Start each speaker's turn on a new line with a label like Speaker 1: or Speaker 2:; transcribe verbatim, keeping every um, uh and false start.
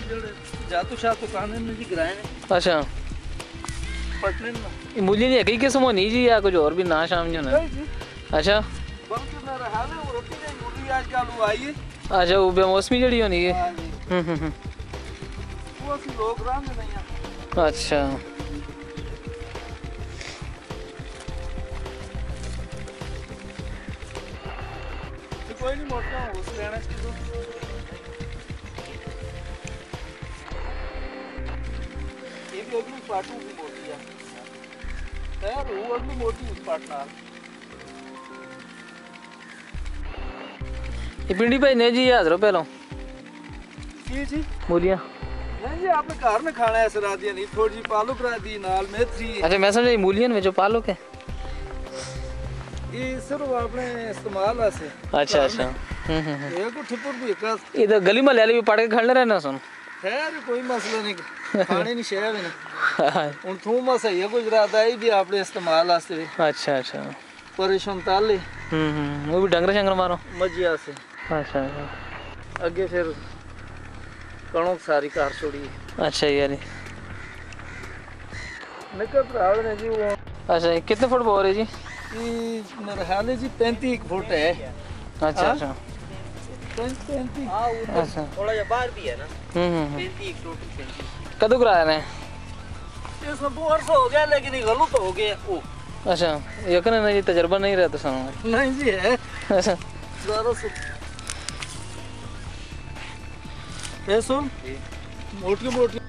Speaker 1: जातू शाह तो काने में जी गिराए ने।
Speaker 2: अच्छा
Speaker 1: पटने ना
Speaker 2: ये मूली नहीं है कई किस्म होनी जी या कुछ और भी ना शाम जो ना। अच्छा
Speaker 1: बल्कि मेरा हाल है वो रोटी नहीं मूली आज चालू आई है।
Speaker 2: अच्छा वो बेमौसमी जड़ी होनी है।
Speaker 1: हाँ जी
Speaker 2: हम्म हम्म
Speaker 1: वो असली लोग राम में नहीं है।
Speaker 2: अच्छा
Speaker 1: तो कोई नहीं मोटा हो उस लेना इसकी तो ये भी अगली पाटू भी मोटी है यार वो अगली मोटी उस पाटना
Speaker 2: ये पिंडी भाई ने जी हाजर पहलों
Speaker 1: जी जी
Speaker 2: मूलियां
Speaker 1: नहीं जी आपने घर में खाना है सरा दिया नहीं थोड़ी सी पालू करा दी नाल मेथी।
Speaker 2: अच्छा मैं समझा मूलियन में जो पालो के
Speaker 1: ये सिर्फ आपने इस्तेमाल है।
Speaker 2: अच्छा अच्छा हम्म हम्म
Speaker 1: ये को ठिपुर भी का
Speaker 2: इधर गली में ले भी पड़ के खड़ने रहना सुन
Speaker 1: खैर कोई मसला नहीं खाने नहीं शेयर है ना उन थूम सही है गुजरात आई भी आपने इस्तेमाल वास्ते।
Speaker 2: अच्छा अच्छा
Speaker 1: परेशान ताले
Speaker 2: हम्म हम्म वो भी डंगर शंगर मारो
Speaker 1: मजिया से।
Speaker 2: अच्छा अच्छा
Speaker 1: आगे फिर कणों सारी कार छोड़ी।
Speaker 2: अच्छा यार
Speaker 1: निकल रहा है जी वो।
Speaker 2: अच्छा ये कितने फुट बोर है जी
Speaker 1: ये मेरा हाल है जी पैंतीस फुट है।
Speaker 2: अच्छा अच्छा
Speaker 1: पैंतीस हाँ
Speaker 2: अच्छा
Speaker 1: थोड़ा जा बाहर भी है ना।
Speaker 2: हम्म हम्म
Speaker 1: पैंतीस टोटल पैंतीस
Speaker 2: कदों कराया ने
Speaker 1: इसमें दो वर्ष हो गया लेकिन ये गलत हो गया। ओ
Speaker 2: अच्छा यकीन नहीं जी तजर्बा नहीं रहता सुनो
Speaker 1: नहीं जी है
Speaker 2: अच्छा
Speaker 1: ज़्यादा सु ये सुन मोटी मोटी